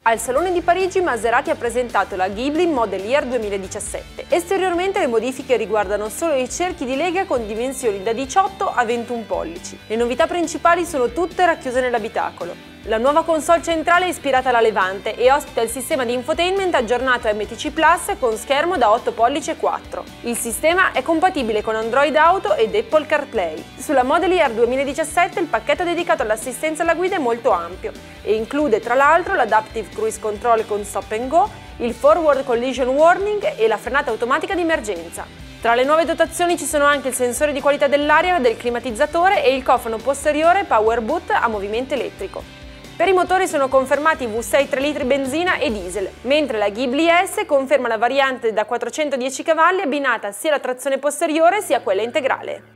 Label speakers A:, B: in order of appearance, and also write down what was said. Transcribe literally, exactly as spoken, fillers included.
A: Al Salone di Parigi Maserati ha presentato la Ghibli Model Year duemiladiciassette. Esteriormente le modifiche riguardano solo i cerchi di lega con dimensioni da diciotto a ventuno pollici. Le novità principali sono tutte racchiuse nell'abitacolo. La nuova console centrale è ispirata alla Levante e ospita il sistema di infotainment aggiornato M T C Plus con schermo da otto pollici e quattro. Il sistema è compatibile con Android Auto ed Apple CarPlay. Sulla Model Year duemiladiciassette il pacchetto dedicato all'assistenza alla guida è molto ampio e include tra l'altro l'Adaptive Cruise Control con Stop and Go, il Forward Collision Warning e la frenata automatica di emergenza. Tra le nuove dotazioni ci sono anche il sensore di qualità dell'aria del climatizzatore e il cofano posteriore Power Boot a movimento elettrico. Per i motori sono confermati V sei tre litri benzina e diesel, mentre la Ghibli S conferma la variante da quattrocentodieci cavalli abbinata sia alla trazione posteriore sia a quella integrale.